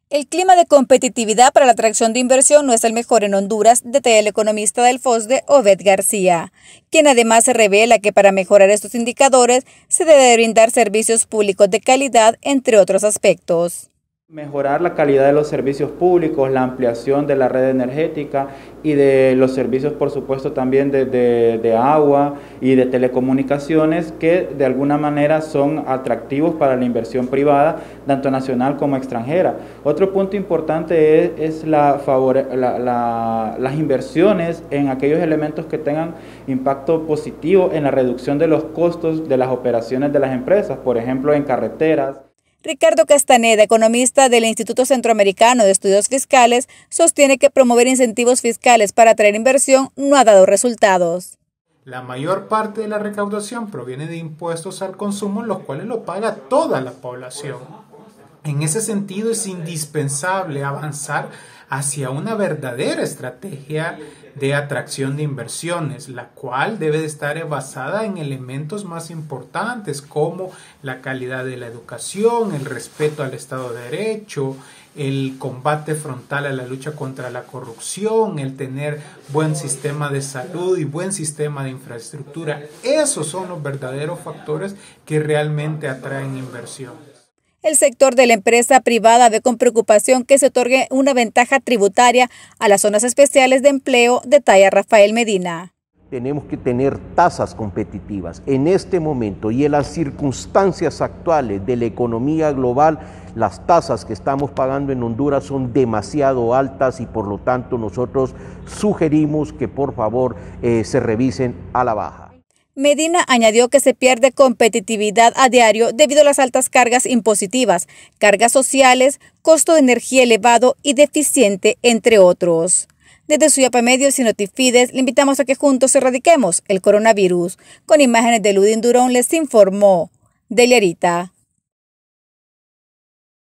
El clima de competitividad para la atracción de inversión no es el mejor en Honduras, detalla el economista del FOSDE, Obed García, quien además se revela que para mejorar estos indicadores se debe brindar servicios públicos de calidad, entre otros aspectos. Mejorar la calidad de los servicios públicos, la ampliación de la red energética y de los servicios, por supuesto, también de agua y de telecomunicaciones, que de alguna manera son atractivos para la inversión privada, tanto nacional como extranjera. Otro punto importante es las inversiones en aquellos elementos que tengan impacto positivo en la reducción de los costos de las operaciones de las empresas, por ejemplo, en carreteras. Ricardo Castaneda, economista del Instituto Centroamericano de Estudios Fiscales, sostiene que promover incentivos fiscales para atraer inversión no ha dado resultados. La mayor parte de la recaudación proviene de impuestos al consumo, los cuales lo paga toda la población. En ese sentido, es indispensable avanzar hacia una verdadera estrategia de atracción de inversiones, la cual debe de estar basada en elementos más importantes como la calidad de la educación, el respeto al Estado de Derecho, el combate frontal a la lucha contra la corrupción, el tener buen sistema de salud y buen sistema de infraestructura. Esos son los verdaderos factores que realmente atraen inversión. El sector de la empresa privada ve con preocupación que se otorgue una ventaja tributaria a las zonas especiales de empleo, detalla Rafael Medina. Tenemos que tener tasas competitivas. En este momento y en las circunstancias actuales de la economía global, las tasas que estamos pagando en Honduras son demasiado altas y por lo tanto nosotros sugerimos que por favor se revisen a la baja. Medina añadió que se pierde competitividad a diario debido a las altas cargas impositivas, cargas sociales, costo de energía elevado y deficiente, entre otros. Desde Suyapa Medios y Notifides le invitamos a que juntos erradiquemos el coronavirus. Con imágenes de Ludin Durón les informó Deliarita.